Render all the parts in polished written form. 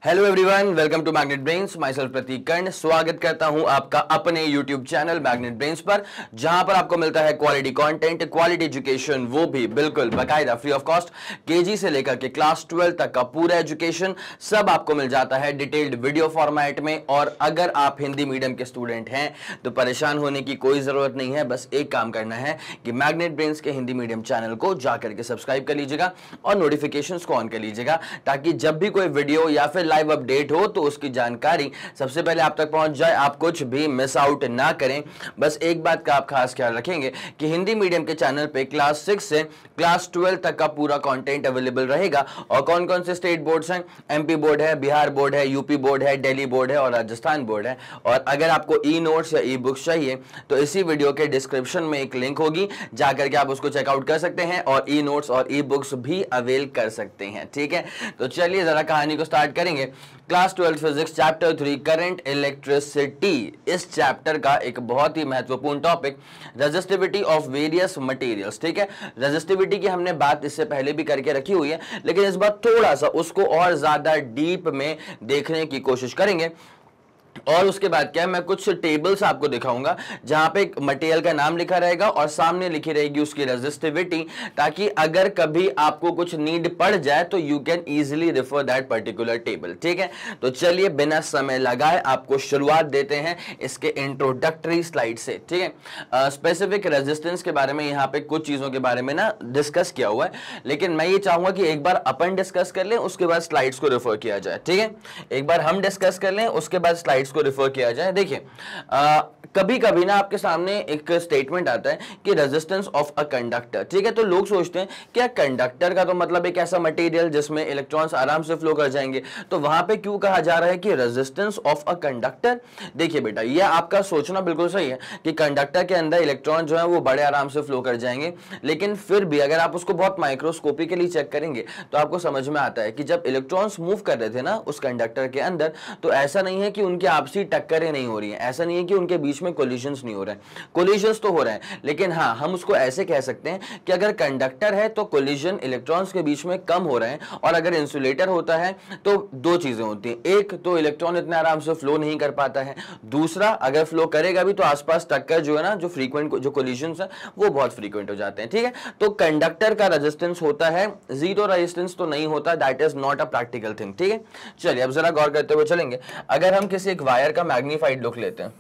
Hello everyone, welcome to magnet brains. Myself Prateek Karn स्वागत करता हूं आपका अपने यूट्यूब चैनल मैग्नेट ब्रेन्स पर, जहां पर आपको मिलता है क्वालिटी कंटेंट, क्वालिटी एजुकेशन, वो भी बिल्कुल बाकायदा फ्री ऑफ कॉस्ट। केजी से लेकर के क्लास 12 तक का पूरा एजुकेशन सब आपको मिल जाता है डिटेल्ड वीडियो फॉर्मेट में। और अगर आप हिंदी मीडियम के स्टूडेंट हैं तो परेशान होने की कोई जरूरत नहीं है। बस एक काम करना है कि मैग्नेट ब्रेन्स के हिंदी मीडियम चैनल को जाकर के सब्सक्राइब कर लीजिएगा और नोटिफिकेशंस को ऑन कर लीजिएगा, ताकि जब भी कोई वीडियो या फिर लाइव अपडेट हो तो उसकी जानकारी सबसे पहले आप तक पहुंच जाए, आप कुछ भी मिस आउट ना करें। बस एक बात का आप खास ख्याल रखेंगे कि हिंदी मीडियम के चैनल पे क्लास 6 से क्लास 12 तक का पूरा कंटेंट अवेलेबल रहेगा। और कौन कौन से स्टेट बोर्ड्स हैं? एमपी बोर्ड है, बिहार बोर्ड है, यूपी बोर्ड है, दिल्ली बोर्ड है और राजस्थान बोर्ड है। और अगर आपको ई नोट्स या ई बुक्स चाहिए तो इसी वीडियो के डिस्क्रिप्शन में एक लिंक होगी, जाकर के आप उसको चेकआउट कर सकते हैं और ई नोट्स और ई बुक्स भी अवेल कर सकते हैं। ठीक है, तो चलिए जरा कहानी को स्टार्ट करेंगे। Class 12 physics chapter 3 current electricity, इस चैप्टर का एक बहुत ही महत्वपूर्ण topic resistivity of various materials. ठीक है, रेजिस्टिविटी की हमने बात इससे पहले भी करके रखी हुई है, लेकिन इस बार थोड़ा सा उसको और ज्यादा डीप में देखने की कोशिश करेंगे। और उसके बाद क्या है, मैं कुछ टेबल्स आपको दिखाऊंगा जहां पे एक मटेरियल का नाम लिखा रहेगा और सामने लिखी रहेगी उसकी रेजिस्टिविटी, ताकि अगर कभी आपको कुछ नीड पड़ जाए तो you can easily refer that particular table. ठीक है, तो चलिए बिना समय लगाए आपको शुरुआत देते हैं इसके इंट्रोडक्टरी स्लाइड से। ठीक है, स्पेसिफिक रेजिस्टेंस के बारे में यहाँ पे कुछ चीजों के बारे में ना डिस्कस किया हुआ है, लेकिन मैं ये चाहूंगा कि एक बार अपन डिस्कस कर लें, उसके बाद स्लाइड्स को रेफर किया जाए। ठीक है, एक बार हम डिस्कस कर लें, उसके बाद स्लाइड्स को रिफर किया जाए। देखिए, कभी कभी ना आपके सामने एक स्टेटमेंट आता है कि रेजिस्टेंस ऑफ अ कंडक्टर। ठीक है, तो लोग सोचते हैं कि कंडक्टर का तो मतलब एक ऐसा मटेरियल जिसमें इलेक्ट्रॉन्स आराम से फ्लो कर जाएंगे, तो वहां पे क्यों कहा जा रहा है कि रेजिस्टेंस ऑफ अ कंडक्टर? देखिए बेटा, ये आपका सोचना बिल्कुल सही है कि कंडक्टर के अंदर इलेक्ट्रॉन जो है वो बड़े आराम से फ्लो कर जाएंगे, लेकिन फिर भी अगर आप उसको बहुत माइक्रोस्कोपिकली चेक करेंगे तो आपको समझ में आता है कि जब इलेक्ट्रॉन्स मूव कर रहे थे ना उस कंडक्टर के अंदर, तो ऐसा नहीं है कि उनके आपसी टक्करें नहीं हो रही हैं, ऐसा नहीं है कि उनके बीच में कोलिजन्स नहीं हो रहे हैं। कोलिजन्स तो हो रहे हैं, लेकिन हाँ, हम उसको ऐसे कह सकते हैं कि अगर कंडक्टर है तो कोलिजन इलेक्ट्रॉन्स के बीच में कम हो रहे हैं, और अगर इंसुलेटर होता है तो दो चीजें होती हैं। एक तो इलेक्ट्रॉन इतने आराम से फ्लो नहीं कर पाता है, दूसरा अगर फ्लो करेगा भी तो आसपास टक्कर जो है ना, जो फ्रीक्वेंट जो कोलिजन्स है वो बहुत फ्रीक्वेंट हो जाते हैं। ठीक है, तो कंडक्टर का रेजिस्टेंस होता है, जीरो रेजिस्टेंस तो नहीं होता, that is not a practical thing. ठीक है, चलिए अब जरा गौर करते हुए चलेंगे। अगर हम किसी एक वायर का मैग्नीफाइड लुक लेते हैं,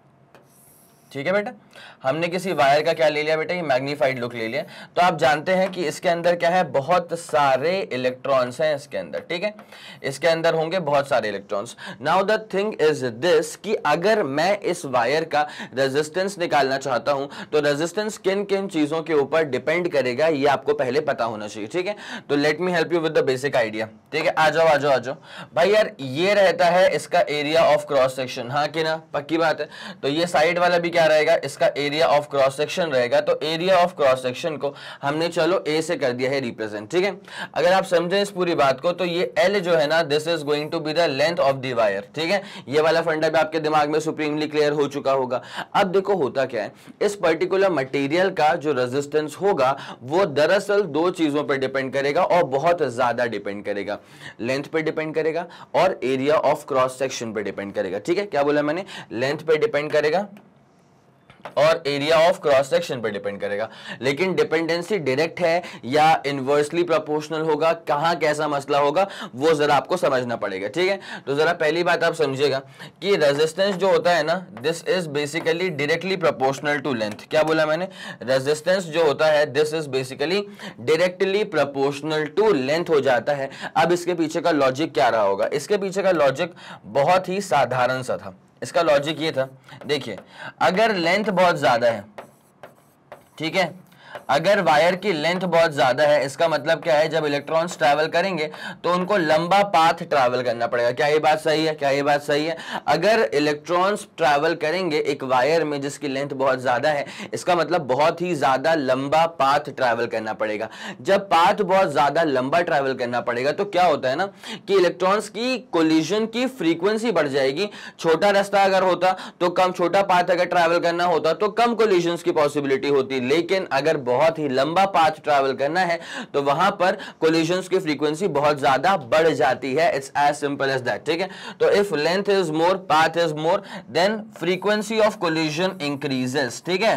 ठीक है बेटा, हमने किसी वायर का क्या ले लिया बेटा, ये मैग्नीफाइड लुक ले लिया, तो आप जानते हैं कि इसके अंदर क्या है, बहुत सारे इलेक्ट्रॉन्स हैं इसके अंदर। ठीक है, इसके अंदर होंगे बहुत सारे electrons. Now the thing is this कि अगर मैं इस वायर का रेजिस्टेंस निकालना चाहता हूं तो रेजिस्टेंस किन किन चीजों के ऊपर डिपेंड करेगा ये आपको पहले पता होना चाहिए। ठीक है, तो let me help you with the basic idea. ठीक है, आ जाओ आ जाओ आ जाओ भाई यार, ये रहता है इसका एरिया ऑफ क्रॉस सेक्शन, हाँ कि ना, पक्की बात है। तो ये साइड वाला भी क्या रहेगा, इसका एरिया ऑफ क्रॉस सेक्शन रहेगा। तो एरिया ऑफ क्रॉस सेक्शन को हमने चलो ए से कर दिया है रिप्रेजेंट। ठीक है, अगर आप समझें इस पूरी बात को तो ये एल जो है ना, this is going to be the length of the wire. ठीक है, ये वाला फंडा भी आपके दिमाग में सुप्रीमली क्लियर हो चुका होगा। अब देखो होता क्या है, इस पर्टिकुलर मटेरियल का जो रेजिस्टेंस होगा वो दरअसल दो चीजों पर डिपेंड करेगा और बहुत ज्यादा डिपेंड करेगा। लेंथ पे डिपेंड करेगा और एरिया ऑफ क्रॉस सेक्शन पे डिपेंड करेगा। ठीक है, क्या बोला मैंने, लेंथ पे डिपेंड करेगा और एरिया ऑफ क्रॉस सेक्शन पर डिपेंड करेगा। लेकिन डिपेंडेंसी डायरेक्ट है या इनवर्सली प्रोपोर्शनल होगा, कहां कैसा मसला होगा वो जरा आपको समझना पड़ेगा। ठीक है, तो जरा पहली बात आप समझिएगा कि रेजिस्टेंस जो होता है ना, this is basically directly proportional to length. क्या बोला मैंने, रेजिस्टेंस जो होता है this is basically directly proportional to length हो जाता है। अब इसके पीछे का लॉजिक क्या रहा होगा, इसके पीछे का लॉजिक बहुत ही साधारण सा था। इसका लॉजिक ये था, देखिए, अगर लेंथ बहुत ज्यादा है, ठीक है, अगर वायर की लेंथ बहुत ज्यादा है, इसका मतलब क्या है, जब इलेक्ट्रॉन्स ट्रैवल करेंगे तो उनको लंबा पाथ ट्रैवल करना पड़ेगा। क्या ये बात सही है, क्या ये बात सही है? अगर इलेक्ट्रॉन्स ट्रैवल करेंगे एक वायर में जिसकी लेंथ बहुत ज्यादा है, इसका मतलब बहुत ही ज्यादा लंबा पाथ ट्रैवल करना पड़ेगा। जब पाथ बहुत ज्यादा लंबा ट्रैवल करना पड़ेगा तो क्या होता है ना कि इलेक्ट्रॉन्स की कोलिजन की फ्रीक्वेंसी बढ़ जाएगी। छोटा रास्ता अगर होता तो कम, छोटा पाथ अगर ट्रैवल करना होता तो कम कोलिजन्स की पॉसिबिलिटी होती, लेकिन अगर बहुत ही लंबा पाथ ट्रैवल करना है तो वहां पर कोलिजन्स की फ्रीक्वेंसी बहुत ज्यादा बढ़ जाती है। It's as simple as that, ठीक है। तो if length is more, path is more, then frequency of collision increases, ठीक है।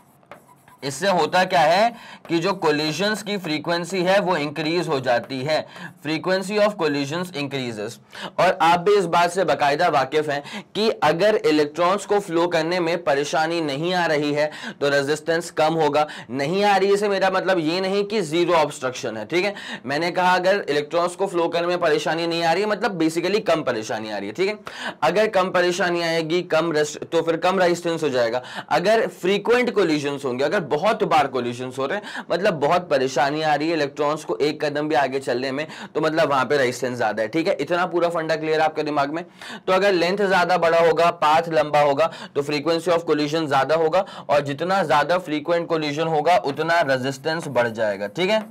इससे होता क्या है कि जो कोलिजन्स की फ्रीक्वेंसी है वो इंक्रीज हो जाती है, फ्रीक्वेंसी ऑफ कोलिजन्स इंक्रीजेस। और आप भी इस बात से बाकायदा वाकिफ हैं कि अगर इलेक्ट्रॉन्स को फ्लो करने में परेशानी नहीं आ रही है तो रेजिस्टेंस कम होगा। नहीं आ रही है से मेरा मतलब ये नहीं कि जीरो ऑब्स्ट्रक्शन है, ठीक है। मैंने कहा अगर इलेक्ट्रॉन्स को फ्लो करने में परेशानी नहीं आ रही है मतलब बेसिकली कम परेशानी आ रही है, ठीक है। अगर कम परेशानी आएगी तो फिर कम रेजिस्टेंस हो जाएगा। अगर फ्रीक्वेंट कोलिजन्स होंगे, अगर बहुत बार कोलिजन्स हो रहे हैं मतलब बहुत परेशानी आ रही है इलेक्ट्रॉन्स को एक कदम भी आगे चलने में, तो मतलब वहां पे रेजिस्टेंस ज्यादा है, ठीक है। इतना पूरा फंडा क्लियर है आपके दिमाग में। तो अगर लेंथ ज्यादा बड़ा होगा, पाथ लंबा होगा तो फ्रीक्वेंसी ऑफ कोलिजन ज्यादा होगा, और जितना ज्यादा फ्रीक्वेंट कोलिजन होगा उतना रेजिस्टेंस बढ़ जाएगा, ठीक है।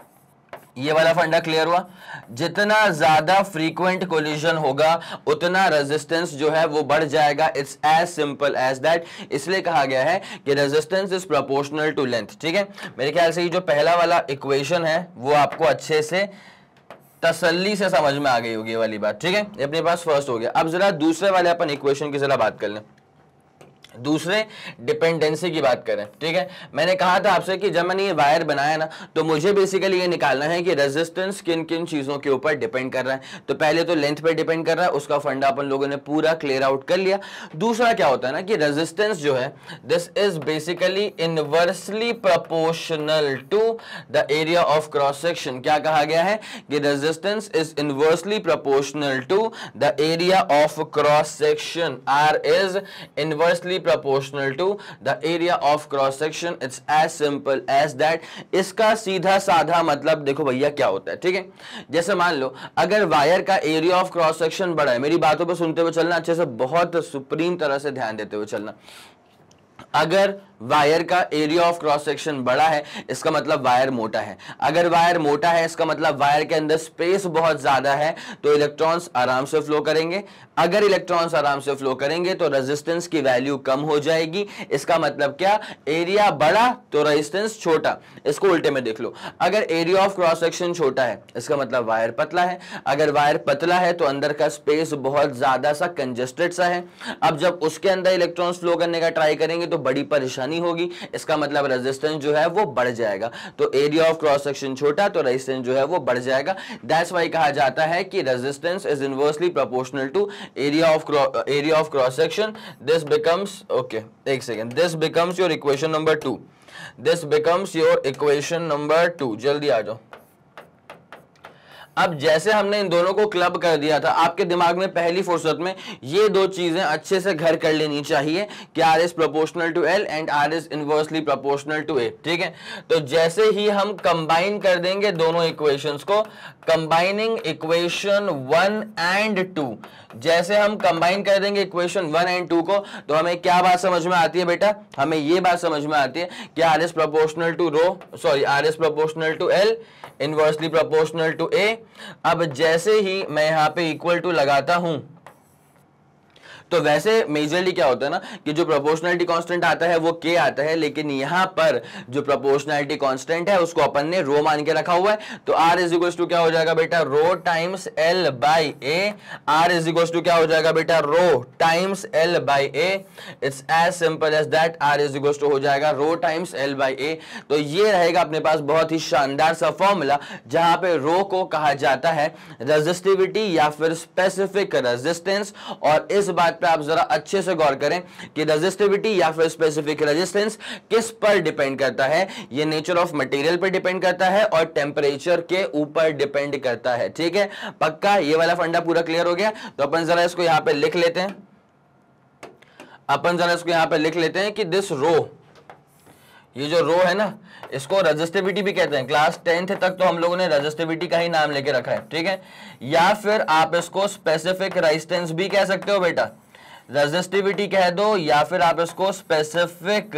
ये वाला फंडा क्लियर हुआ। जितना ज्यादा फ्रीक्वेंट कोलिजन होगा उतना रेजिस्टेंस जो है वो बढ़ जाएगा। It's as simple as that. इसलिए कहा गया है कि resistance is proportional to length, ठीक है। मेरे ख्याल से ये जो पहला वाला इक्वेशन है वो आपको अच्छे से तसल्ली से समझ में आ गई होगी, ये वाली बात, ठीक है। ये अपने पास फर्स्ट हो गया। अब जरा दूसरे वाले अपन इक्वेशन की जरा बात कर लें, दूसरे डिपेंडेंसी की बात करें, ठीक है। मैंने कहा था आपसे कि जब मैंने ये वायर बनाया ना तो मुझे बेसिकली ये निकालना है कि रेजिस्टेंस किन किन चीजों के ऊपर डिपेंड कर रहा है। तो पहले तो लेंथ पे डिपेंड कर रहा है, उसका फंडा अपन लोगों ने पूरा क्लियर आउट कर लिया। दूसरा क्या होता है ना कि रेजिस्टेंस जो है this is basically inversely proportional to the area of cross section. क्या कहा गया है कि resistance is inversely proportional to the area of cross section. R is inversely proportional to the area of cross section. It's as simple as that. इसका सीधा साधा मतलब देखो भैया क्या होता है, ठीक है। जैसे मान लो अगर वायर का एरिया ऑफ क्रॉस सेक्शन बड़ा है, मेरी बातों पे सुनते हुए चलना, अच्छे से बहुत सुप्रीम तरह से ध्यान देते हुए चलना। अगर वायर का एरिया ऑफ क्रॉस सेक्शन बड़ा है इसका मतलब वायर मोटा है। अगर वायर मोटा है इसका मतलब वायर के अंदर स्पेस बहुत ज्यादा है, तो इलेक्ट्रॉन्स आराम से फ्लो करेंगे। अगर इलेक्ट्रॉन्स आराम से फ्लो करेंगे तो रेजिस्टेंस की वैल्यू कम हो जाएगी। इसका मतलब क्या, एरिया बड़ा तो रेजिस्टेंस छोटा। इसको उल्टे में देख लो, अगर एरिया ऑफ क्रॉस सेक्शन छोटा है इसका मतलब वायर पतला है। अगर वायर पतला है तो अंदर का स्पेस बहुत ज्यादा सा कंजेस्टेड सा है। अब जब उसके अंदर इलेक्ट्रॉन्स फ्लो करने का ट्राई करेंगे तो बड़ी परेशानी होगी। इसका मतलब रेजिस्टेंस जो है वो बढ़ जाएगा। तो एरिया ऑफ क्रॉस सेक्शन छोटा तो रेजिस्टेंस जो है वो बढ़ जाएगा। दैट्स व्हाई कहा जाता है कि resistance is inversely proportional to area of cross section. This becomes, okay एक second, this becomes your equation number 2। This becomes your equation number 2। जल्दी आ जाओ। अब जैसे हमने इन दोनों को क्लब कर दिया था, आपके दिमाग में पहली फुर्सत में ये दो चीजें अच्छे से घर कर लेनी चाहिए कि R is proportional to L and R is inversely proportional to A, ठीक है। तो जैसे ही हम कंबाइन कर देंगे दोनों इक्वेशंस को, कंबाइनिंग इक्वेशन 1 एंड 2, जैसे हम कंबाइन कर देंगे इक्वेशन 1 एंड 2 को, तो हमें क्या बात समझ में आती है बेटा, हमें ये बात समझ में आती है कि R is proportional to R is proportional to L, inversely proportional to A. अब जैसे ही मैं यहां पे इक्वल टू लगाता हूं तो वैसे मेजरली क्या होता है ना कि जो प्रोपोर्शनैलिटी कांस्टेंट आता है वो के आता है, लेकिन यहां पर जो प्रोपोर्शनैलिटी कांस्टेंट है उसको अपन ने रो मान के रखा हुआ है। तो आर इज इक्वल टू क्या हो जाएगा बेटा, rho times L by A. R is equal to क्या हो जाएगा बेटा, rho times L by A. It's as simple as that. R is equal to हो जाएगा rho times L by A. तो ये रहेगा अपने पास बहुत ही शानदार सा फॉर्मूला, जहां पे रो को कहा जाता है रेजिस्टिविटी या फिर स्पेसिफिक रेजिस्टेंस। और इस बात आप जरा अच्छे से गौर करें कि रेजिस्टिविटी या फिर स्पेसिफिक रेजिस्टेंस किस पर डिपेंड करता है। ये नेचर ऑफ मटेरियल पर डिपेंड करता है और टेंपरेचर के ऊपर डिपेंड करता है, ठीक है। पक्का ये वाला फंडा पूरा क्लियर हो गया। तो अपन जरा इसको यहां पे लिख लेते हैं, अपन जरा इसको यहां पे लिख लेते हैं कि दिस रो, ये जो रो है ना इसको रेजिस्टिविटी भी कहते हैं। क्लास 10th तक तो हम लोगों ने रेजिस्टिविटी का ही नाम लेके रखा है, ठीक है। या फिर आप इसको स्पेसिफिक रेजिस्टेंस भी कह सकते हो बेटा, रेजिस्टिविटी कह दो या फिर आप इसको स्पेसिफिक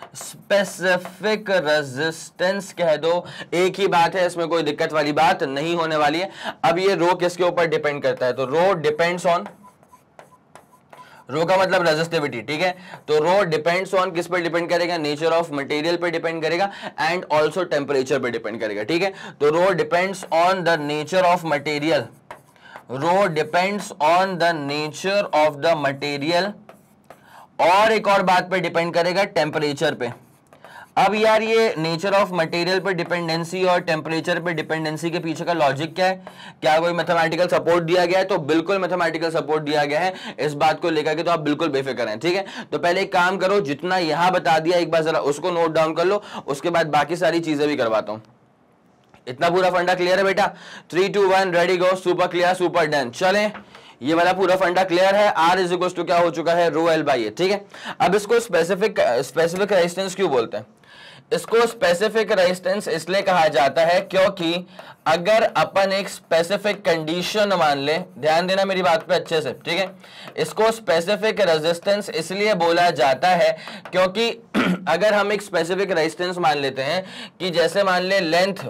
रेजिस्टेंस कह दो, एक ही बात है, इसमें कोई दिक्कत वाली बात नहीं होने वाली है। अब ये रो किसके ऊपर डिपेंड करता है, तो रो डिपेंड्स ऑन रो का मतलब रेजिस्टिविटी, ठीक है। तो रो डिपेंड्स ऑन किस पे डिपेंड करेगा, नेचर ऑफ मटेरियल पे डिपेंड करेगा एंड ऑल्सो टेम्परेचर पे डिपेंड करेगा, ठीक है। तो rho depends on the nature of material, rho depends on the nature of the material, और एक और बात पे डिपेंड करेगा, टेम्परेचर पे। अब यार ये नेचर ऑफ मटेरियल पे डिपेंडेंसी और टेम्परेचर पे डिपेंडेंसी के पीछे का लॉजिक क्या है, क्या कोई मैथमेटिकल सपोर्ट दिया गया है? तो बिल्कुल मैथमेटिकल सपोर्ट दिया गया है इस बात को लेकर के, तो आप बिल्कुल बेफिक्र हैं, ठीक है। तो पहले एक काम करो, जितना यहां बता दिया एक बार जरा उसको नोट डाउन कर लो, उसके बाद बाकी सारी चीजें भी करवाता हूं। इतना पूरा फंडा क्लियर है बेटा? 3 2 1 ready go, super clear, super done. चलें, ये वाला पूरा फंडा क्लियर है। R इज इक्वल टू क्या हो चुका है, रो एल बाई ए, ठीक है। अब इसको स्पेसिफिक रेजिस्टेंस क्यों बोलते हैं? इसको स्पेसिफिक रेजिस्टेंस इसलिए कहा जाता है क्योंकि अगर अपन एक स्पेसिफिक कंडीशन मान ले, ध्यान देना मेरी बात पे अच्छे से, ठीक है। इसको स्पेसिफिक रेजिस्टेंस इसलिए बोला जाता है क्योंकि अगर हम एक स्पेसिफिक रेजिस्टेंस मान लेते हैं कि जैसे मान ले लेंथ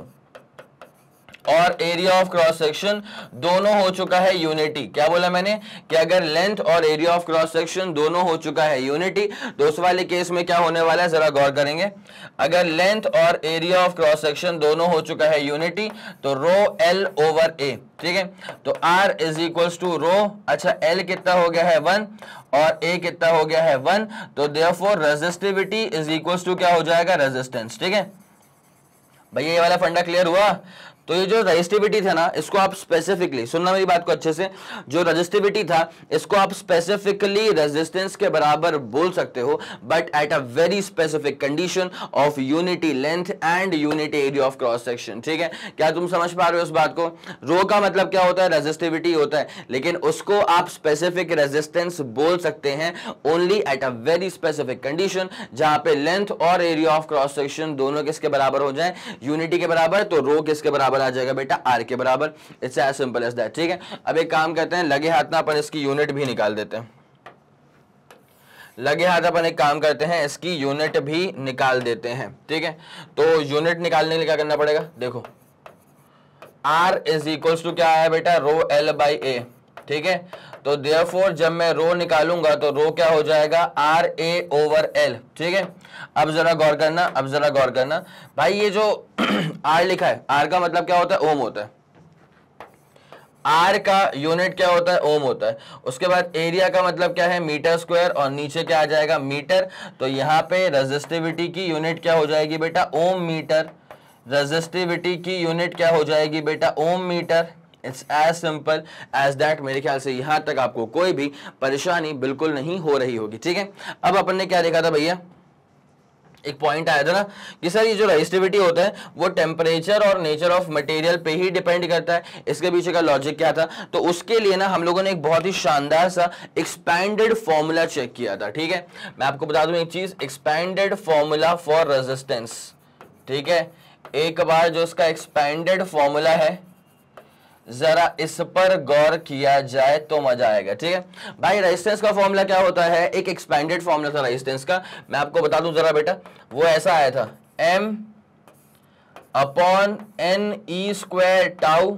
और एरिया ऑफ क्रॉस सेक्शन दोनों हो चुका है यूनिटी। क्या बोला मैंने कि अगर लेंथ और एरिया ऑफ क्रॉस सेक्शन दोनों हो चुका है यूनिटी, तो उस वाले केस में क्या होने वाला है, जरा गौर करेंगे। अगर लेंथ और एरिया ऑफ क्रॉस सेक्शन दोनों हो चुका है यूनिटी, तो रो एल ओवर ए, ठीक है। तो R is equals to rho, अच्छा एल कितना हो गया है 1 और ए कितना हो गया है 1, तो therefore resistivity is equals to क्या हो जाएगा, रेजिस्टेंस, ठीक है भैया। ये वाला फंडा क्लियर हुआ? तो ये जो रेजिस्टिविटी था ना, इसको आप स्पेसिफिकली सुनना मेरी बात को अच्छे से, जो रेजिस्टिविटी था इसको आप स्पेसिफिकली रेजिस्टेंस के बराबर बोल सकते हो, but at a very specific condition of unity length and unity area of cross section, ठीक है। क्या तुम समझ पा रहे हो इस बात को? रो का मतलब क्या होता है, रेजिस्टिविटी होता है, लेकिन उसको आप स्पेसिफिक रेजिस्टेंस बोल सकते हैं only at a very specific condition, जहां पे लेंथ और एरिया ऑफ क्रॉस सेक्शन दोनों किसके बराबर हो जाए, यूनिटी के बराबर। तो रो किसके बराबर आ जाएगा बेटा, आर के बराबर। It's as simple as that, ठीक है। अब एक काम करते हैं, लगे हाथ ना अपन इसकी यूनिट भी निकाल देते हैं, लगे हाथ अपन एक काम करते हैं, इसकी यूनिट भी निकाल देते हैं, ठीक है। तो यूनिट निकालने के लिए क्या करना पड़ेगा, देखो R इज इक्वल्स टू क्या है बेटा, रो एल बाई ए, ठीक है। तो देयरफॉर जब मैं रो निकालूंगा तो रो क्या हो जाएगा, आर ए ओवर एल, ठीक है। अब जरा गौर करना, अब जरा गौर करना भाई, ये जो आर लिखा है, आर का मतलब क्या होता है, ओम होता है। आर का यूनिट क्या होता है, ओम होता है। उसके बाद एरिया का मतलब क्या है, मीटर स्क्वायर, और नीचे क्या आ जाएगा, मीटर। तो यहाँ पे रेजिस्टिविटी की यूनिट क्या हो जाएगी बेटा, ओम मीटर। रेजिस्टिविटी की यूनिट क्या हो जाएगी बेटा, ohm metre. It's as simple as that. मेरे ख्याल से यहां तक आपको कोई भी परेशानी बिल्कुल नहीं हो रही होगी, ठीक है। अब अपन ने क्या देखा था भैया, एक पॉइंट आया था ना कि सर ये जो रेजिस्टिविटी होता है वो टेम्परेचर और नेचर ऑफ मटेरियल पे ही डिपेंड करता है, इसके पीछे का लॉजिक क्या था? तो उसके लिए ना हम लोगों ने एक बहुत ही शानदार सा एक्सपैंडेड फॉर्मूला चेक किया था, ठीक है। मैं आपको बता दूं एक चीज, एक्सपैंडेड फॉर्मूला फॉर रेजिस्टेंस, ठीक है। एक बार जो इसका एक्सपैंडेड फॉर्मूला है, जरा इस पर गौर किया जाए तो मजा आएगा, ठीक है भाई। रेजिस्टेंस का फॉर्मूला क्या होता है, एक एक्सपैंडेड फॉर्मूला था रेजिस्टेंस का, मैं आपको बता दूं जरा बेटा। वो ऐसा आया था, m upon n e square tau,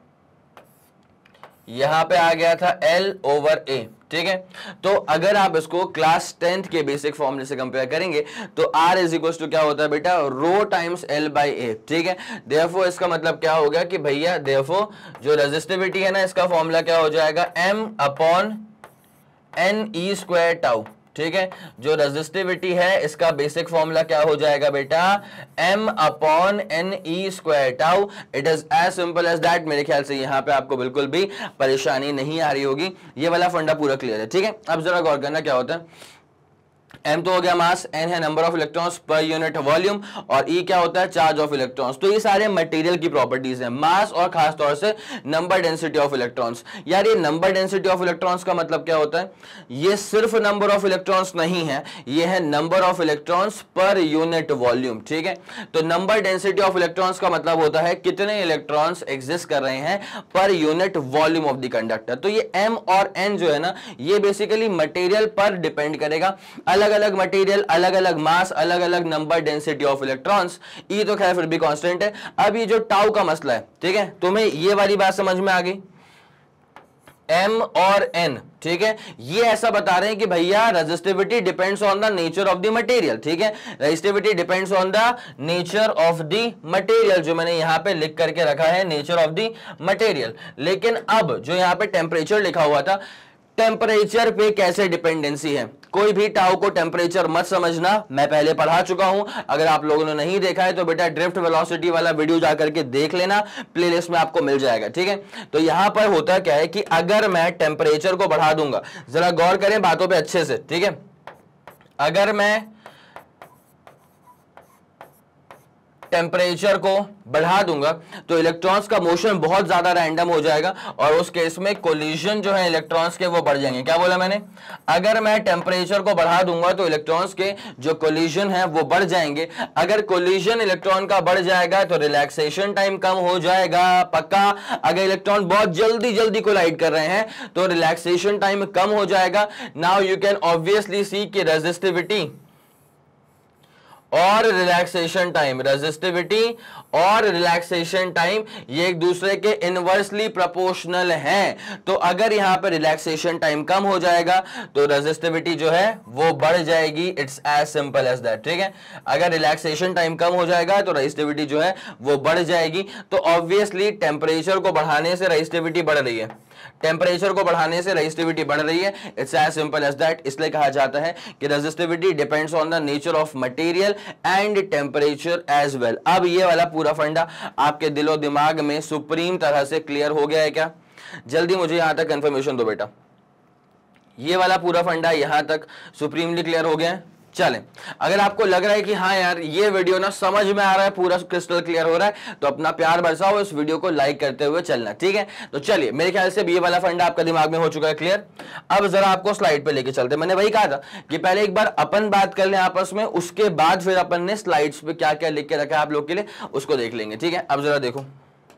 यहां पे आ गया था L ओवर A, ठीक है। तो अगर आप इसको क्लास 10th के बेसिक फॉर्मूले से कंपेयर करेंगे तो R इज इक्वल टू क्या होता है बेटा, rho times L by A, ठीक है। देयरफॉर इसका मतलब क्या हो गया कि भैया देयरफॉर जो रेजिस्टिविटी है ना, इसका फॉर्मूला क्या हो जाएगा, M upon n e square tau, ठीक है। जो रेजिस्टिविटी है इसका बेसिक फॉर्मूला क्या हो जाएगा बेटा, m upon n e square tau. It is as simple as that. मेरे ख्याल से यहां पे आपको बिल्कुल भी परेशानी नहीं आ रही होगी, ये वाला फंडा पूरा क्लियर है, ठीक है। अब जरा गौर करना क्या होता है, m तो हो गया मास, n है नंबर ऑफ इलेक्ट्रॉन्स पर यूनिट वॉल्यूम, और E क्या होता है, चार्ज ऑफ इलेक्ट्रॉन्स। तो ये सारे मटेरियल की प्रॉपर्टीज हैं, मास और खास तौर से नंबर डेंसिटी ऑफ इलेक्ट्रॉन्स। यार ये नंबर डेंसिटी ऑफ इलेक्ट्रॉन्स का मतलब क्या होता है, ये सिर्फ नंबर ऑफ इलेक्ट्रॉन्स नहीं है, ये है नंबर ऑफ इलेक्ट्रॉन्स पर यूनिट वॉल्यूम, ठीक है। तो नंबर डेंसिटी ऑफ इलेक्ट्रॉन्स का मतलब होता है कितने इलेक्ट्रॉन्स एग्जिस्ट कर रहे हैं per unit volume of the conductor. तो ये m और n जो है ना, ये बेसिकली मटेरियल पर डिपेंड करेगा। अलग अलग मटेरियल, अलग अलग मास, अलग अलग number density of electrons. E तो खैर फिर भी कांस्टेंट है। अब ये जो टाउ का मसला है, ठीक है, तुम्हें ये वाली बात समझ में आ गई? M और N, ठीक है, ये ऐसा बता रहे हैं कि भैया resistivity depends on the nature of the material, ठीक है, resistivity depends on the nature of the material, जो मैंने यहां पे लिख करके रखा है नेचर ऑफ द मटेरियल। लेकिन अब जो यहां पे टेम्परेचर लिखा हुआ था, टेम्परेचर पे कैसे डिपेंडेंसी है, कोई भी टाउ को टेम्परेचर मत समझना, मैं पहले पढ़ा चुका हूं, अगर आप लोगों ने नहीं देखा है तो बेटा ड्रिफ्ट वेलोसिटी वाला वीडियो जाकर के देख लेना, प्लेलिस्ट में आपको मिल जाएगा, ठीक है। तो यहां पर होता क्या है कि अगर मैं टेम्परेचर को बढ़ा दूंगा, जरा गौर करें बातों पे अच्छे से, ठीक है, अगर मैं टेम्परेचर को बढ़ा दूंगा तो इलेक्ट्रॉन्स का मोशन बहुत ज्यादा रैंडम हो जाएगा और उस केस में कोलिजन जो है इलेक्ट्रॉन्स के वो बढ़ जाएंगे। क्या बोला मैंने, अगर मैं टेम्परेचर को बढ़ा दूंगा तो इलेक्ट्रॉन्स के जो कोलिजन है वो बढ़ जाएंगे। अगर कोलिजन इलेक्ट्रॉन का बढ़ जाएगा तो रिलैक्सेशन टाइम कम हो जाएगा, पक्का। अगर इलेक्ट्रॉन बहुत जल्दी जल्दी कोलाइड कर रहे हैं तो रिलैक्सेशन टाइम कम हो जाएगा। Now you can obviously see कि रेजिस्टिविटी और रिलैक्सेशन टाइम, रेजिस्टिविटी और रिलैक्सेशन टाइम ये एक दूसरे के इनवर्सली प्रोपोर्शनल हैं। तो अगर यहां पर रिलैक्सेशन टाइम कम हो जाएगा तो रेजिस्टिविटी जो है वो बढ़ जाएगी। It's as simple as that, ठीक है। अगर रिलैक्सेशन टाइम कम हो जाएगा तो रेजिस्टिविटी जो है वो बढ़ जाएगी। तो ऑब्वियसली टेम्परेचर को बढ़ाने से रेजिस्टिविटी बढ़ रही है, टेम्परेचर को बढ़ाने से रेजिस्टिविटी बढ़ रही है। It's as simple as that. इसलिए कहा जाता है कि resistivity depends on the nature of material and temperature as well. अब ये वाला पूरा फंडा आपके दिलो दिमाग में सुप्रीम तरह से क्लियर हो गया है क्या? जल्दी मुझे यहां तक कंफर्मेशन दो बेटा। ये वाला पूरा फंडा यहां तक सुप्रीमली क्लियर हो गया है? चलें, अगर आपको लग रहा है कि हाँ यार ये वीडियो ना समझ में आ रहा है, पूरा क्रिस्टल क्लियर हो रहा है, तो अपना प्यार बरसाओ, इस वीडियो को लाइक करते हुए चलना, ठीक है। तो चलिए, मेरे ख्याल से ये वाला फंडा आपका दिमाग में हो चुका है क्लियर। अब जरा आपको स्लाइड पे लेके चलते हैं। मैंने वही कहा था कि पहले एक बार अपन बात कर लें आपस में, उसके बाद फिर अपन ने स्लाइड्स पे क्या क्या लिख के रखा है आप लोग के लिए उसको देख लेंगे, ठीक है। अब जरा देखो,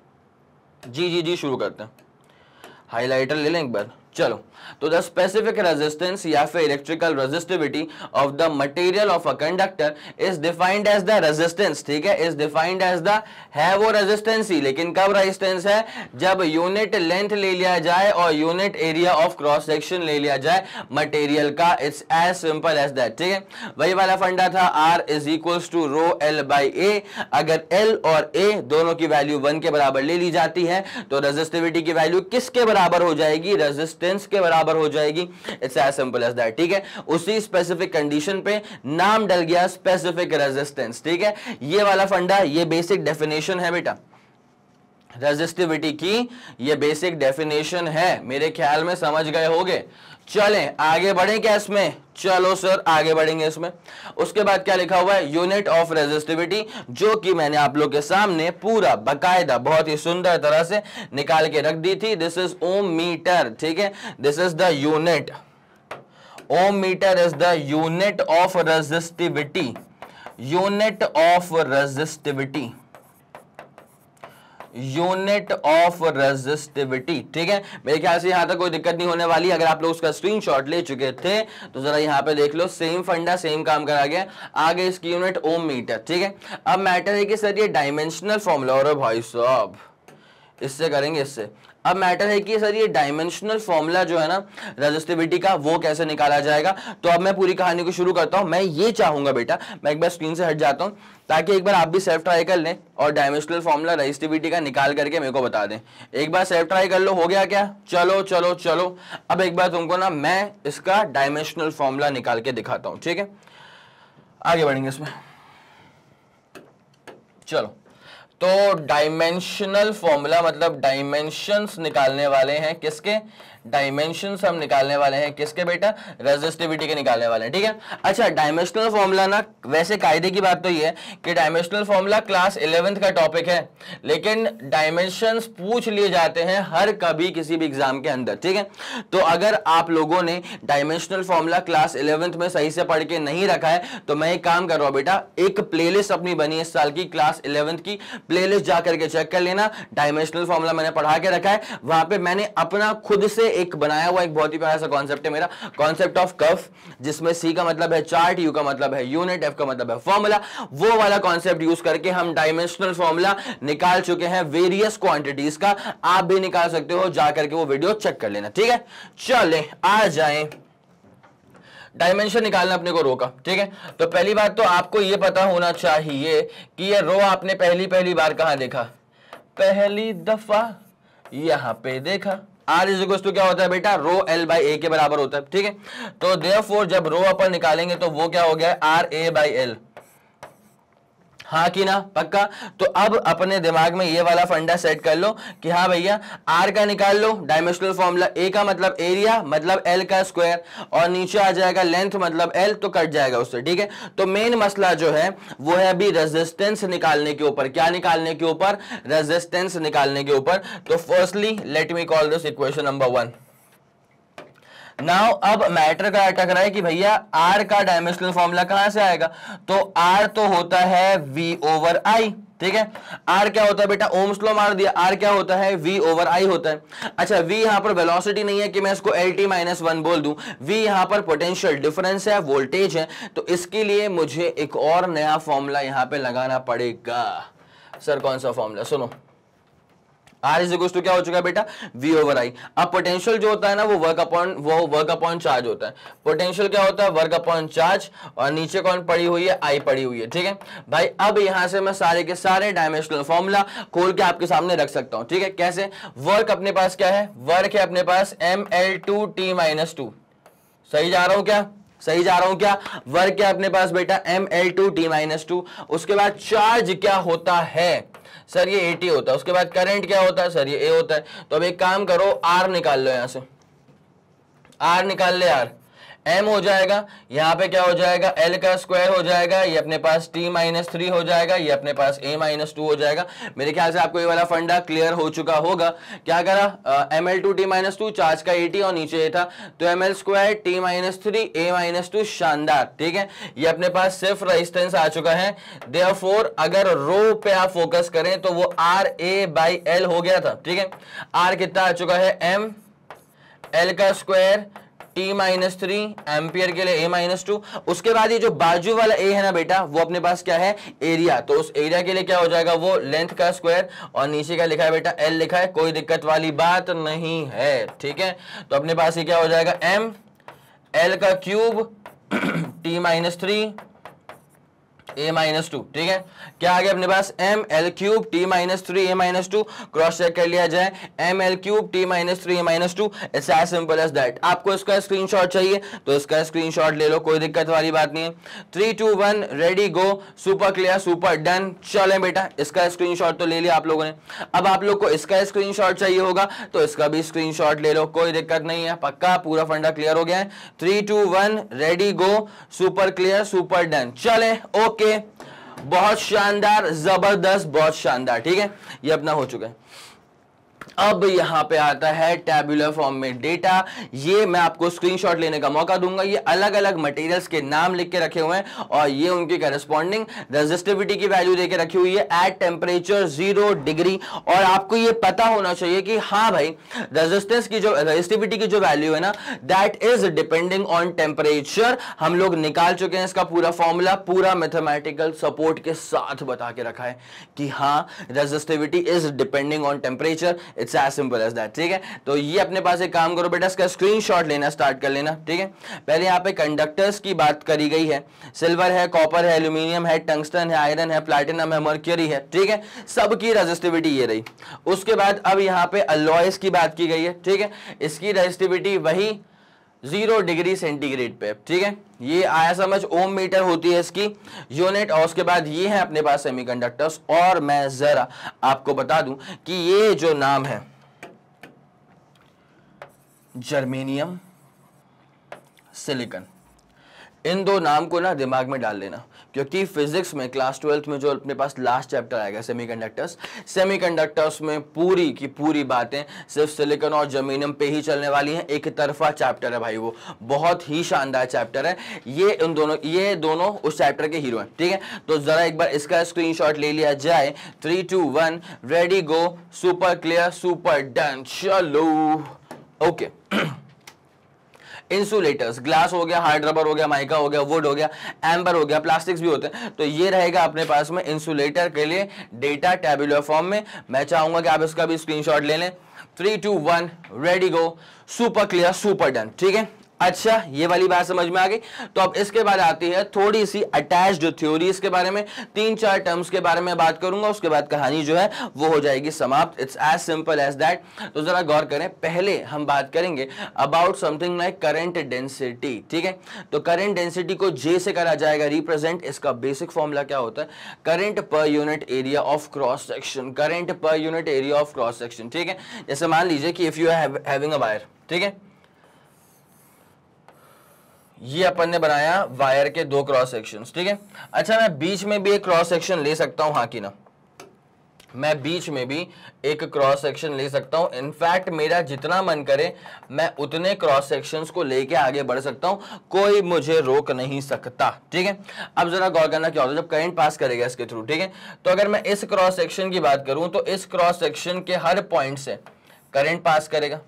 जी शुरू करते हैं। हाईलाइटर ले लें एक बार, चलो। तो द स्पेसिफिक रेजिस्टेंस या फिर electrical resistivity of the material of a conductor is defined as the resistance, ठीक है, इज डिफाइंड एज द, है वो रेजिस्टेंस ही, लेकिन कब रेजिस्टेंस है? जब यूनिट लेंथ ले लिया जाए और unit area of cross section ले लिया जाए मटेरियल का। It's as simple as that, ठीक है। वही वाला फंडा था, R is equals to rho L by A। अगर L और A दोनों की वैल्यू 1 के बराबर ले ली जाती है तो रेजिस्टिविटी की वैल्यू किसके बराबर हो जाएगी? रेजिस्टेंस के बराबर हो जाएगी। It's as simple as that, ठीक है। उसी स्पेसिफिक कंडीशन पे नाम डल गया स्पेसिफिक रेजिस्टेंस, ठीक है। ये वाला फंडा, ये बेसिक डेफिनेशन है बेटा रेजिस्टिविटी की, ये बेसिक डेफिनेशन है। मेरे ख्याल में समझ गए होंगे। चलें आगे बढ़ें क्या इसमें? चलो सर आगे बढ़ेंगे इसमें। उसके बाद क्या लिखा हुआ है? यूनिट ऑफ रेजिस्टिविटी, जो कि मैंने आप लोग के सामने पूरा बकायदा बहुत ही सुंदर तरह से निकाल के रख दी थी। दिस इज ओम मीटर, ठीक है। This is the unit, ohm metre is the unit of resistivity, unit of resistivity, unit of resistivity, ठीक है। मेरे ख्याल से यहां तक कोई दिक्कत नहीं होने वाली। अगर आप लोग उसका स्क्रीनशॉट ले चुके थे तो जरा यहां पे देख लो, सेम फंडा सेम काम करा गया। आगे इसकी यूनिट ओम मीटर, ठीक है। अब मैटर है कि सर ये डायमेंशनल फॉर्मूला, और भाई साहब इससे करेंगे, इससे। अब मैटर है कि सर ये डायमेंशनल फॉर्मूला जो है ना रेजिस्टिविटी का, वो कैसे निकाला जाएगा। तो अब मैं पूरी कहानी को शुरू करता हूं। मैं ये चाहूंगा बेटा, मैं एक बार स्क्रीन से हट जाता हूं ताकि एक बार आप भी सेल्फ ट्राई कर लें और डायमेंशनल फॉर्मूला रेजिस्टिविटी का निकाल करके मेरे को बता दें। एक बार सेल्फ ट्राई कर लो, हो गया क्या? चलो चलो चलो, अब एक बार तुमको ना मैं इसका डायमेंशनल फॉर्मूला निकाल के दिखाता हूं, ठीक है। आगे बढ़ेंगे इसमें, चलो। तो डायमेंशनल फॉर्मूला मतलब डायमेंशंस निकालने वाले हैं किसके? डायमेंशंस हम निकालने वाले हैं किसके बेटा? रेजिस्टिविटी के निकालने वाले हैं, ठीक है। अच्छा, डायमेंशनल फॉर्मूला ना, वैसे कायदे की बात तो ये है कि डायमेंशनल फॉर्मूला क्लास 11th का टॉपिक है, लेकिन डायमेंशंस पूछ लिए जाते हैं हर कभी किसी भी एग्जाम के अंदर, ठीक है। तो अगर आप लोगों ने डायमेंशनल फॉर्मूला क्लास 11th में सही से पढ़ के नहीं रखा है तो मैं एक काम कर रहा हूं बेटा, एक प्लेलिस्ट अपनी बनी इस साल की क्लास 11th की, प्लेलिस्ट जाकर के चेक कर लेना। डायमेंशनल फॉर्मूला मैंने पढ़ा के रखा है, वहां पे मैंने अपना खुद से एक बनाया हुआ एक बहुत ही प्यारा सा कॉन्सेप्ट है मेरा, कॉन्सेप्ट ऑफ कर्व, जिसमें सी का मतलब है चार्ट, यू का मतलब है यूनिट, एफ का मतलब है फॉर्मूला। वो वाला कॉन्सेप्ट यूज करके हम डायमेंशनल फॉर्मूला निकाल चुके हैं वेरियस क्वांटिटीज का। आप भी निकाल सकते हो, जाकर के वो वीडियो चेक कर लेना, ठीक है। चले आ जाएं, डायमेंशन निकालना अपने को रो का, ठीक है। तो पहली बात तो आपको ये पता होना चाहिए कि ये रो आपने पहली बार कहां देखा, पहली दफा यहां पे देखा। आर इज इक्वल टू क्या होता है बेटा, रो एल बाई ए के बराबर होता है, ठीक है। तो देयरफॉर जब रो अपन निकालेंगे तो वो क्या हो गया, आर ए बाई एल, हाँ कि ना, पक्का। तो अब अपने दिमाग में ये वाला फंडा सेट कर लो कि हाँ भैया आर का निकाल लो डायमेंशनल फॉर्मूला, ए का मतलब एरिया मतलब एल का स्क्वायर, और नीचे आ जाएगा लेंथ मतलब एल, तो कट जाएगा उससे, ठीक है। तो मेन मसला जो है वो है अभी रेजिस्टेंस निकालने के ऊपर। क्या निकालने के ऊपर, रेजिस्टेंस निकालने के ऊपर। तो firstly let me call this equation number 1। Now अब मैटर का अटक रहा है कि भैया आर का डायमेंशनल फॉर्मूला कहां से आएगा, तो आर तो होता है V ओवर I, ठीक है। आर क्या होता है बेटा, ओम्स लॉ मार दिया, आर क्या होता है V ओवर I होता है। अच्छा V यहां पर वेलोसिटी नहीं है कि मैं इसको LT-1 बोल दूं, V यहां पर पोटेंशियल डिफरेंस है, वोल्टेज है। तो इसके लिए मुझे एक और नया फॉर्मूला यहां पे लगाना पड़ेगा। सर कौन सा फॉर्मूला, सुनो, आर इज इक्वल टू क्या हो चुका है बेटा, V ओवर I। अब पोटेंशियल जो होता है ना वो वर्क अपॉन चार्ज होता है। पोटेंशियल क्या होता है, वर्क अपॉन चार्ज, और नीचे कौन पड़ी हुई है, I पड़ी हुई है, ठीक है भाई। अब यहां से मैं सारे के सारे डायमेंशनल फॉर्मूला खोल के आपके सामने रख सकता हूं, ठीक है। कैसे, वर्क अपने पास क्या है, वर्क है अपने पास mL2T-2, सही जा रहा हूं क्या, सही जा रहा हूं क्या। वर्क क्या अपने पास बेटा, mL2T-2। उसके बाद चार्ज क्या होता है, सर ये AT होता है। उसके बाद करंट क्या होता है, सर ये A होता है। तो अब एक काम करो, R निकाल लो, यहां से R निकाल ले, यार M हो जाएगा, यहां पे क्या हो जाएगा, L का स्क्वायर हो जाएगा, ये अपने पास T-3 हो जाएगा, ये अपने पास A-2 हो जाएगा। मेरे ख्याल से आपको ये वाला फंडा क्लियर हो चुका होगा। क्या करा, mL2T-2, चार्ज का AT और नीचे A था, तो ML स्क्वायर T-3 A-2, शानदार, ठीक है। ये अपने पास सिर्फ रेजिस्टेंस आ चुका है। देयरफॉर अगर रो पे आप फोकस करें तो वो RA/L हो गया था, ठीक है। R कितना आ चुका है, M L का स्क्वायर T-3 एम्पियर के लिए A-2। उसके बाद ये जो बाजू वाला A है ना बेटा, वो अपने पास क्या है, एरिया। तो उस एरिया के लिए क्या हो जाएगा, वो लेंथ का स्क्वायर, और नीचे क्या लिखा है बेटा, L लिखा है, कोई दिक्कत वाली बात नहीं है, ठीक है। तो अपने पास ये क्या हो जाएगा, M L का क्यूब T-3 A-2, ठीक है। क्या आ गया अपने पास, mL cube T-3 A-2, cross check कर लिया जाए, mL cube T-3 A-2, it's as simple as that. आपको इसका स्क्रीनशॉट चाहिए तो इसका स्क्रीनशॉट ले लो, कोई दिक्कत वाली बात नहीं है। 3 2 1 ready go, super clear, super done. चलें बेटा, इसका स्क्रीनशॉट तो ले लिया आप लोगों ने। अब आप लोग को इसका स्क्रीनशॉट चाहिए होगा तो इसका भी स्क्रीनशॉट ले लो, कोई दिक्कत नहीं है, पक्का पूरा फंडा क्लियर हो गया है। 3 2 1 ready go, super clear, super done. चलें, ओके, बहुत शानदार, जबरदस्त, बहुत शानदार, ठीक है। ये अपना हो चुका है। अब यहां पे आता है टैबुलर फॉर्म में डेटा। ये मैं आपको स्क्रीनशॉट लेने का मौका दूंगा। ये अलग अलग मटेरियल्स के नाम लिख के रखे हुए हैं और ये उनकी करस्पॉन्डिंग रेजिस्टिविटी की वैल्यू देके रखी हुई है एट टेम्परेचर 0 डिग्री। और आपको ये पता होना चाहिए कि हाँ भाई, रेजिस्टेंस की जो रेजिस्टिविटी की जो वैल्यू है ना, that is depending on temperature. हम लोग निकाल चुके हैं इसका पूरा फॉर्मूला, पूरा मैथमेटिकल सपोर्ट के साथ बता के रखा है कि हाँ, resistivity is depending on temperature. It's as simple as that, ठीक है। तो ये अपने पास एक काम करो बेटा, इसका स्क्रीनशॉट लेना स्टार्ट कर लेना, ठीक है। पहले यहाँ पे कंडक्टर्स की बात करी गई है, सिल्वर है, कॉपर है, एल्यूमिनियम है, टंगस्टन है, आयरन है, प्लैटिनम है, मर्क्यूरी है, ठीक है। सबकी रेजिस्टिविटी ये रही। उसके बाद अब यहाँ पे अलॉयज की बात की गई है, ठीक है। इसकी रेजिस्टिविटी वही 0 डिग्री सेंटीग्रेड पे, ठीक है। ये आया समझ, ओम मीटर होती है इसकी यूनिट। और उसके बाद ये है अपने पास सेमीकंडक्टर्स। और मैं जरा आपको बता दूं कि ये जो नाम है जर्मेनियम, सिलिकॉन, इन दो नाम को ना दिमाग में डाल लेना, क्योंकि फिजिक्स में क्लास 12th में जो अपने पास लास्ट चैप्टर आएगा सेमीकंडक्टर्स में पूरी की पूरी बातें सिर्फ सिलिकॉन और जर्मेनियम पे ही चलने वाली हैं। एक तरफा चैप्टर है भाई, वो बहुत ही शानदार चैप्टर है। ये दोनों उस चैप्टर के हीरो हैं, ठीक है। तो जरा एक बार इसका स्क्रीनशॉट ले लिया जाए। 3 2 1 ready go, super clear, super done. चलो ओके इंसुलेटर्स, ग्लास हो गया, हार्ड रबर हो गया, माइका हो गया, वुड हो गया, एम्बर हो गया, प्लास्टिक्स भी होते हैं। तो ये रहेगा अपने पास में इंसुलेटर के लिए डेटा टेबुलर फॉर्म में। मैं चाहूंगा कि आप इसका भी स्क्रीनशॉट ले लें। 3 2 1 ready go, super clear, super done. ठीक है, अच्छा ये वाली बात समझ में आ गई। तो अब इसके बाद आती है थोड़ी सी अटैच्ड थ्योरीज के बारे में, 3-4 टर्म्स के बारे में बात करूंगा, उसके बाद कहानी जो है वो हो जाएगी समाप्त। It's as simple as that. तो जरा गौर करें, पहले हम बात करेंगे about something like current density. ठीक है, तो करंट डेंसिटी को जे से करा जाएगा रिप्रेजेंट। इसका बेसिक फॉर्मूला क्या होता है? Current per unit area of cross section, current per unit area of cross section. ठीक है, जैसे मान लीजिए कि if you are having a wire, ठीक है, ये अपन ने बनाया वायर के 2 क्रॉस सेक्शंस। ठीक है, अच्छा मैं बीच में भी एक क्रॉस सेक्शन ले सकता हूं, हाँ कि ना? मैं बीच में भी एक क्रॉस सेक्शन ले सकता हूं। इनफैक्ट मेरा जितना मन करे मैं उतने क्रॉस सेक्शंस को लेके आगे बढ़ सकता हूं, कोई मुझे रोक नहीं सकता। ठीक है, अब जरा गौर करना क्या होता है जब करंट पास करेगा इसके थ्रू। ठीक है, तो अगर मैं इस क्रॉस सेक्शन की बात करूं तो इस क्रॉस सेक्शन के हर पॉइंट से करंट पास करेगा,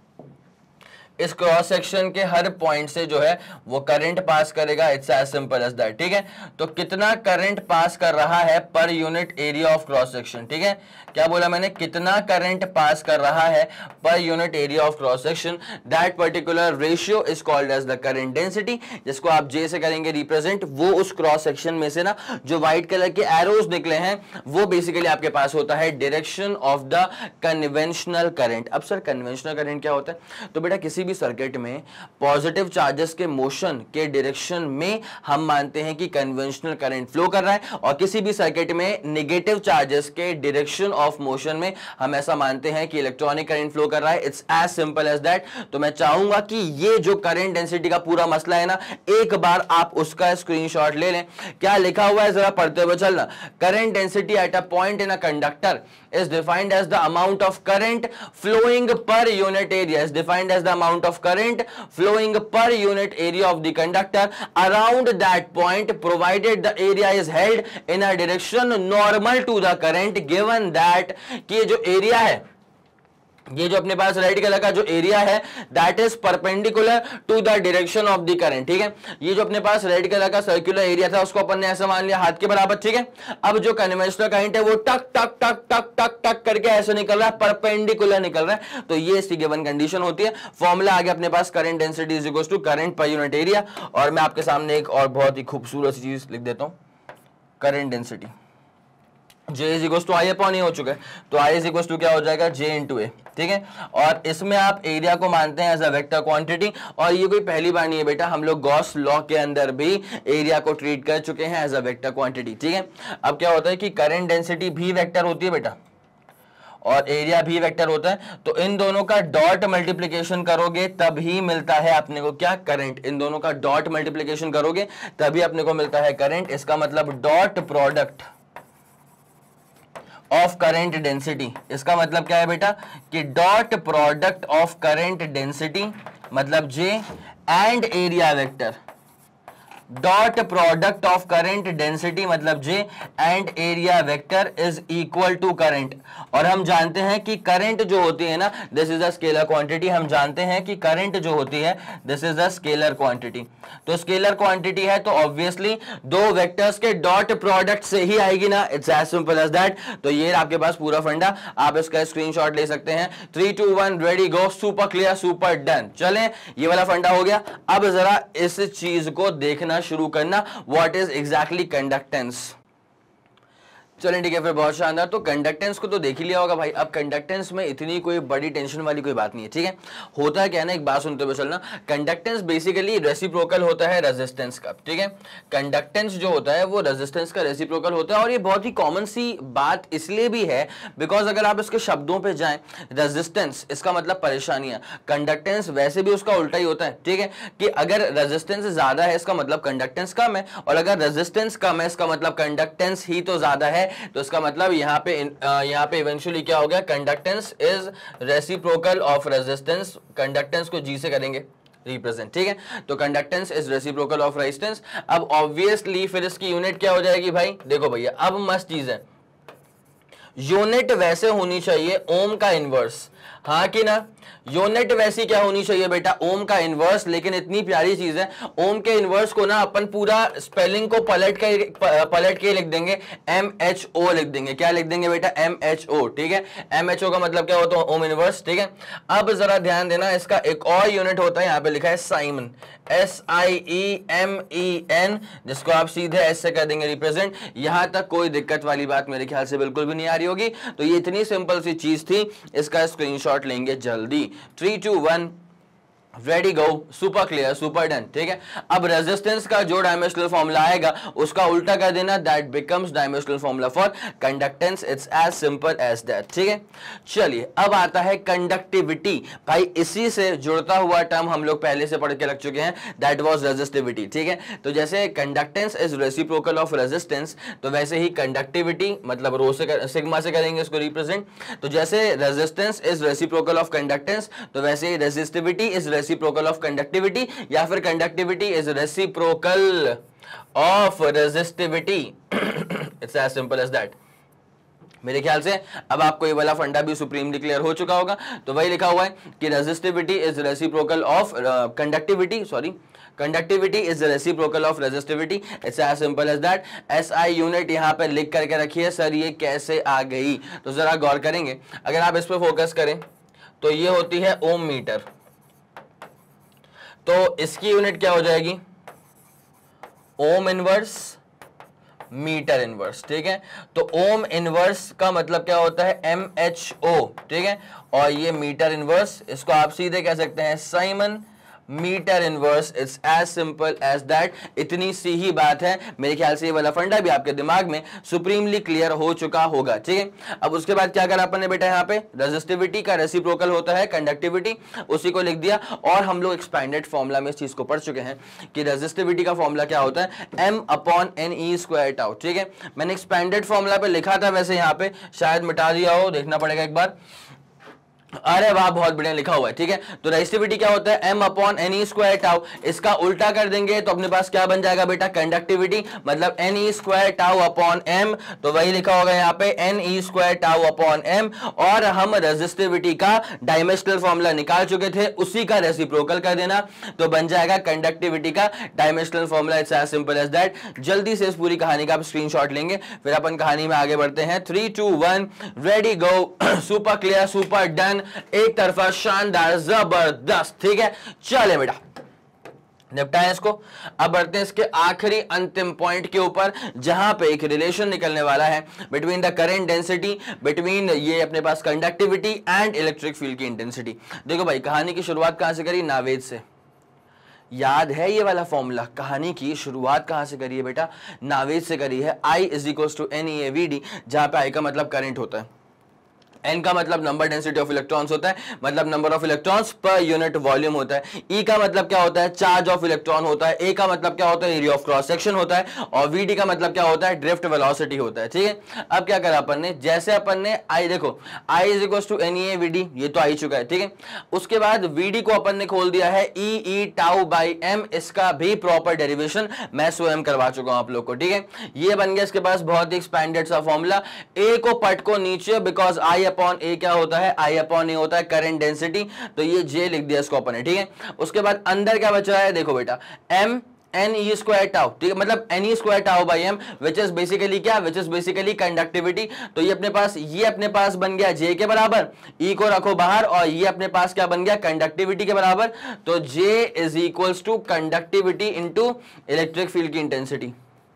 इस क्रॉस सेक्शन के हर पॉइंट से जो है वो करंट पास करेगा। It's as simple as that. ठीक है, तो कितना करंट पास कर रहा है per unit area of cross section. ठीक है, क्या बोला मैंने? कितना करंट पास कर रहा है per unit area of cross section, that particular ratio is called as the current density, जिसको आप जे से करेंगे रिप्रेजेंट। वो उस क्रॉस सेक्शन में से ना जो व्हाइट कलर के एरोज निकले हैं वो बेसिकली आपके पास होता है direction of the conventional current. अब सर कन्वेंशनल करंट क्या होता है? तो बेटा किसी भी सर्किट में पॉजिटिव चार्जेस के मोशन के डायरेक्शन में हम मानते हैं कि कन्वेंशनल करंट फ्लो कर रहा है, और किसी भी सर्किट में नेगेटिव चार्जेस के डायरेक्शन ऑफ मोशन में हम ऐसा मानते हैं कि इलेक्ट्रॉनिक करंट फ्लो कर रहा है। It's as simple as that. तो मैं चाहूंगा कि ये जो करंट डेंसिटी का पूरा मसला है ना, एक बार आप उसका स्क्रीनशॉट ले लें। क्या लिखा हुआ है जरा पढ़ते हुए चलना। Current density at a point in a conductor is defined as the amount of current flowing per unit area, is defined as the amount of current flowing per unit area of the conductor around that point, provided the area is held in a direction normal to the current, given that कि ये जो area है, ये जो अपने पास red colour का जो एरिया है that is perpendicular to the direction of the current. ठीक है, ये जो अपने पास रेड कलर का सर्कुलर एरिया था उसको अपन ने ऐसा मान लिया हाथ के बराबर। ठीक है, अब जो कन्वेंशनल करंट है वो टक टक टक टक टक टक करके ऐसे निकल रहा है, परपेंडिकुलर निकल रहा है। तो ये इसकी गिवन कंडीशन होती है। फॉर्मूला आ गया अपने पास, current density is equal to current per unit area. और मैं आपके सामने एक और बहुत ही खूबसूरत सी चीज लिख देता हूं, current density J is equal to I upon A हो चुका है, तो I इज इक्वल टू क्या हो जाएगा? J into A. ठीक है, और इसमें आप एरिया को मानते हैं एज अ वेक्टर क्वांटिटी, और ये कोई पहली बार नहीं है बेटा, हम लोग गॉस लॉ के अंदर भी एरिया को ट्रीट कर चुके हैं एज अ वेक्टर क्वांटिटी। ठीक है, अब क्या होता है कि करंट डेंसिटी भी वेक्टर होती है बेटा, और एरिया भी वेक्टर होता है। तो इन दोनों का डॉट मल्टीप्लिकेशन करोगे तभी मिलता है अपने को क्या? करंट। इन दोनों का डॉट मल्टीप्लिकेशन करोगे तभी अपने को मिलता है करंट। इसका मतलब dot product of current density, इसका मतलब क्या है बेटा कि dot product of current density मतलब J and area vector, dot product of current density मतलब J and area vector is equal to current. और हम जानते हैं कि करंट जो होती है ना, this is a scalar quantity. हम जानते हैं कि करंट जो होती है this is a scalar quantity. तो स्केलर क्वांटिटी है तो ऑब्वियसली दो वेक्टर्स के डॉट प्रोडक्ट से ही आएगी ना। It's as simple as that. तो ये आपके पास पूरा फंडा, आप इसका स्क्रीनशॉट ले सकते हैं। 3 2 1 ready go, super clear, super done. चलें, ये वाला फंडा हो गया। अब जरा इस चीज को देखना शुरू करना, व्हाट इज एग्जैक्टली कंडक्टेंस। चलें ठीक है, फिर बहुत शानदार। तो कंडक्टेंस को तो देख ही लिया होगा भाई। अब कंडक्टेंस में इतनी कोई बड़ी टेंशन वाली कोई बात नहीं है। ठीक है, होता है क्या है ना, एक बात सुनते हुए चलना, कंडक्टेंस बेसिकली रेसिप्रोकल होता है रेजिस्टेंस का। ठीक है, कंडक्टेंस जो होता है वो रेजिस्टेंस का रेसिप्रोकल होता है। और ये बहुत ही कॉमन सी बात इसलिए भी है बिकॉज अगर आप इसके शब्दों पे जाएं, रेजिस्टेंस इसका मतलब परेशानियां, कंडक्टेंस वैसे भी उसका उल्टा ही होता है। ठीक है, कि अगर रेजिस्टेंस ज्यादा है इसका मतलब कंडक्टेंस कम है, और अगर रेजिस्टेंस कम है इसका मतलब कंडक्टेंस ही तो ज्यादा है। तो इसका मतलब यहाँ पे इवेंचुअली क्या हो गया? Conductance is reciprocal of resistance. Conductance को जी से करेंगे रिप्रेजेंट। ठीक है, तो conductance is reciprocal of resistance. अब ऑब्वियसली फिर इसकी यूनिट क्या हो जाएगी भाई? देखो भैया, अब मस्त चीज है, यूनिट वैसे होनी चाहिए ओम का इनवर्स। हाँ कि ना। यूनिट वैसी क्या होनी चाहिए बेटा, ओम का इनवर्स, लेकिन इतनी प्यारी चीज है, ओम के इनवर्स को ना अपन पूरा स्पेलिंग को पलट के लिख देंगे, MHO लिख देंगे। क्या लिख देंगे बेटा, MHO, ठीक है। MHO का मतलब क्या होता है, ओम इनवर्स, ठीक है। अब जरा ध्यान देना, इसका एक और यूनिट होता है, यहां पे लिखा है साइमन, SIEMEN, जिसको आप सीधे एस से कर देंगे रिप्रेजेंट। यहां तक कोई दिक्कत वाली बात मेरे ख्याल से बिल्कुल भी नहीं आ रही होगी। तो ये इतनी सिंपल सी चीज थी, इसका स्क्रीनशॉट लेंगे जल्दी। 3, 2, 1, ready go, super clear, super done, ठीक है। अब रेजिस्टेंस का जो डायमेंशनल फॉर्मूला आएगा उसका उल्टा कर देना, that becomes dimensional formula for conductance. It's as simple as that, ठीक है। चलिए अब आता है कंडक्टिविटी। भाई इसी से जुड़ता हुआ टर्म हम लोग पहले से पढ़ के रख चुके हैं, दैट वाज रेजिस्टिविटी, ठीक है। तो जैसे conductance is reciprocal of resistance, तो वैसे ही कंडक्टिविटी मतलब रो से सिग्मा से करेंगे इसको रिप्रेजेंट। तो जैसे resistance is reciprocal of conductance, तो वैसे ही resistivity is reciprocal of conductivity, या फिर conductivity is reciprocal of resistivity. It's as simple as that. मेरे ख्याल से अब आपको ये वाला फंडा भी सुप्रीमली क्लियर हो चुका होगा। तो वही लिखा हुआ है कि resistivity is reciprocal of conductivity is reciprocal of resistivity. It's as simple as that. SI unit यहां पे लिख करके रखिए। सर ये कैसे आ गई, तो जरा गौर करेंगे, अगर आप इस पे फोकस करें तो ये होती है ओम मीटर, तो इसकी यूनिट क्या हो जाएगी, ओम इनवर्स मीटर इनवर्स, ठीक है। तो ओम इनवर्स का मतलब क्या होता है, MHO, ठीक है। और ये मीटर इनवर्स, इसको आप सीधे कह सकते हैं siemens metre inverse. It's as simple as that. इतनी सी ही बात है। मेरे ख्याल से ये वाला फंडा भी आपके दिमाग में सुप्रीमली क्लियर हो चुका होगा, ठीक है। अब उसके बाद क्या करा अपन ने बेटा, यहाँ पे रेजिस्टिविटी का रेसिप्रोकल होता है कंडक्टिविटी, उसी को लिख दिया। और हम लोग एक्सपैंडेड फॉर्मूला में इस चीज को पढ़ चुके हैं कि रेजिस्टिविटी का फॉर्मूला क्या होता है, M/NE², ठीक है। मैंने एक्सपैंडेड फॉर्मूला पे लिखा था, वैसे यहाँ पे शायद मिटा दिया हो, देखना पड़ेगा एक बार। अरे वाह, बहुत बढ़िया लिखा हुआ है, ठीक है। तो रेजिस्टिविटी क्या होता है, M/NE², इसका उल्टा कर देंगे तो अपने पास क्या बन जाएगा बेटा, कंडक्टिविटी, मतलब NE²/M। तो वही लिखा होगा यहाँ पे NE²/M। और हम रेजिस्टिविटी का डायमेंशनल फॉर्मूला निकाल चुके थे, उसी का रेसिप्रोकल कर देना, तो बन जाएगा कंडक्टिविटी का dimensional formula. It's as simple as that. जल्दी से इस पूरी कहानी का आप स्क्रीनशॉट लेंगे, फिर अपन कहानी में आगे बढ़ते हैं। 3, 2, 1, ready go, super clear, super done, एक तरफा शानदार, जबरदस्त, ठीक है। चले बेटा, निपटाएं इसको। अब बढ़ते हैं इसके आखिरी अंतिम पॉइंट के ऊपर, जहां पे एक रिलेशन निकलने वाला है between the current density, between ये अपने पास कंडक्टिविटी एंड इलेक्ट्रिक फील्ड की इंटेंसिटी। देखो भाई, कहानी की शुरुआत कहां से करी, नावेद से। याद है ये वाला फॉर्मूला, कहानी की शुरुआत कहां से करी है बेटा, नावेद से करी है। I = NeAVD, जहां पे I का मतलब करंट होता है, N का मतलब नंबर डेंसिटी ऑफ इलेक्ट्रॉन्स होता है, मतलब नंबर ऑफ इलेक्ट्रॉन्स पर यूनिट वॉल्यूम होता है। E का मतलब क्या होता है, चार्ज ऑफ इलेक्ट्रॉन होता है। A का मतलब क्या होता है, एरिया ऑफ क्रॉस सेक्शन होता है। और VD का मतलब क्या होता है, ड्रिफ्ट वेलोसिटी होता है, ठीक है। अब क्या करा अपन ने, जैसे अपन ने I, देखो I = NeAVD, ये तो आ ही चुका है, ठीक है। उसके बाद VD को अपन ने खोल दिया है E/τ/m, इसका भी प्रॉपर डेरिवेशन मैं स्वयं करवा चुका हूं आप लोग को, ठीक है। ये बन गया इसके पास बहुत ही एक्सपैंडेड सा फॉर्मूला। A को पट को नीचे, बिकॉज I/A क्या होता है, I/A होता है करंट डेंसिटी, तो ये J लिख दिया इसको अपन ने, ठीक है। उसके बाद अंदर क्या बच रहा है, देखो बेटा, NE², ठीक है, मतलब NE²/M, विच इज बेसिकली क्या, विच इज बेसिकली कंडक्टिविटी। तो ये अपने पास बन गया J के बराबर, E को रखो बाहर, और ये अपने पास क्या बन गया, कंडक्टिविटी के बराबर। तो J = conductivity into electric field की इंटेंसिटी।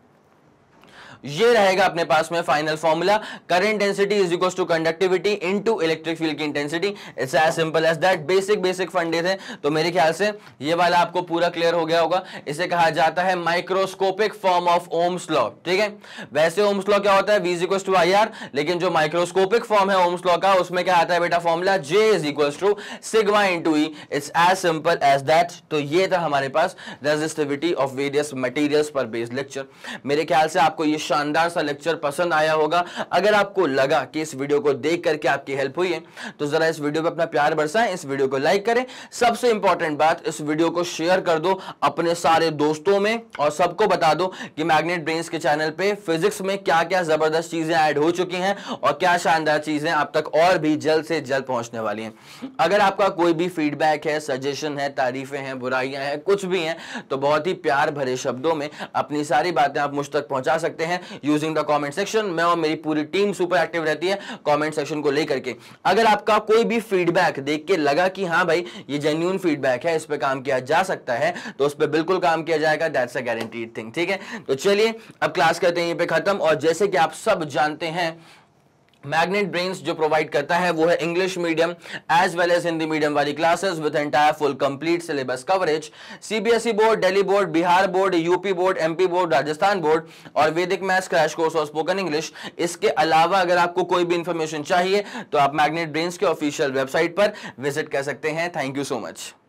ये रहेगा अपने पास में final formula, current density = conductivity into electric field की intensity. It's as simple as that. Basic फंडे थे, तो मेरे ख्याल से ये वाला आपको पूरा क्लियर हो गया होगा। इसे कहा जाता है microscopic form of Ohm's law, ठीक है। वैसे ओम्स लॉ क्या होता है, V = IR, लेकिन जो माइक्रोस्कोपिक फॉर्म है ओम्स लॉ का, उसमें क्या आता है बेटा formula, J = sigma into E। It's as simple as that. तो ये था हमारे पास रेजिस्टिविटी ऑफ वेरियस मटेरियल्स पर बेस्ड लेक्चर। मेरे ख्याल से आपको ये शानदार सा लेक्चर पसंद आया होगा। अगर आपको लगा कि इस वीडियो को देख करके आपकी हेल्प हुई है तो जरा इस वीडियो पे अपना प्यार बरसाएं, इस वीडियो को लाइक करें। सबसे इंपॉर्टेंट बात, इस वीडियो को शेयर कर दो अपने सारे दोस्तों में और सबको बता दो कि मैग्नेट ब्रेन्स के चैनल पे फिजिक्स में क्या क्या जबरदस्त चीजें ऐड हो चुकी हैं और क्या शानदार चीजें आप तक और भी जल्द से जल्द पहुंचने वाली हैं। अगर आपका कोई भी फीडबैक है, सजेशन है, तारीफें हैं, बुराइयां हैं, कुछ भी हैं, तो बहुत ही प्यार भरे शब्दों में अपनी सारी बातें आप मुझ तक पहुंचा सकते हैं यूजिंग द कमेंट सेक्शन। मैं और मेरी पूरी टीम सुपर एक्टिव रहती है कमेंट सेक्शन को लेकर के। अगर आपका कोई भी फीडबैक देख के लगा कि हाँ भाई ये जेन्युइन फीडबैक है, इस पे काम किया जा सकता है, तो उस पे बिल्कुल काम किया जाएगा। That's a guaranteed thing. ठीक है, तो चलिए अब क्लास करते हैं यहीं पे खत्म। और जैसे कि आप सब जानते हैं, मैग्नेट ब्रेन्स जो प्रोवाइड करता है वो है English medium as well as Hindi medium वाली classes with entire full complete syllabus coverage. CBSE board, Delhi board, Bihar board, UP board, MP board, Rajasthan board और वैदिक मैथ्स क्रैश कोर्स और स्पोकन इंग्लिश। इसके अलावा अगर आपको कोई भी इंफॉर्मेशन चाहिए तो आप मैग्नेट ब्रेन्स के ऑफिशियल वेबसाइट पर विजिट कर सकते हैं। Thank you so much.